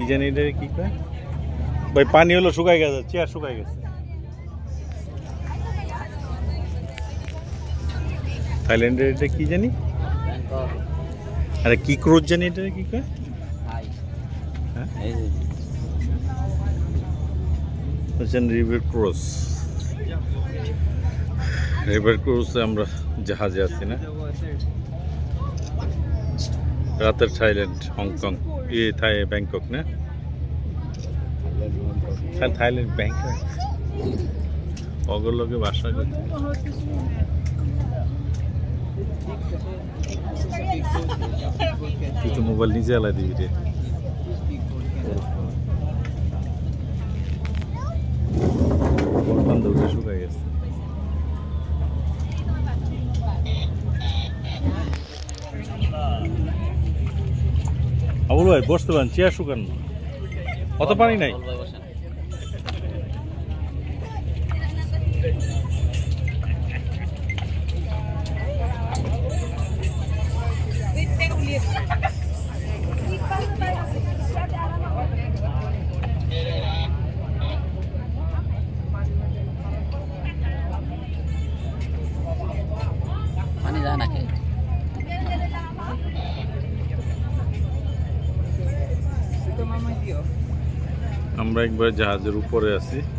জানি এটা কি কয় ভাই, পানি হলো শুকাই গেছে, চেয়ার শুকাই গেছে। থাইল্যান্ডের এটা কি জানি, আরে কি ক্রুজ জানি এটা কি কয়, রিভার ক্রুজ। রিভার ক্রুজে আমরা জাহাজে আছি না, রাতের থাইল্যান্ড, হংকং, ব্যাংকক না, থাইল্যান্ড ব্যাংকক অগলকে বাসা করতে। তুই তো মোবাইল নিজে আলাই দিবি রে। দৌড়ে শুকাই গেছে। আবুল ভাই বসতে পারেন, চেয়ার শুকান, অত পানি নাই। পানি যায় নাকি? আমরা একবার জাহাজের উপরে আছি।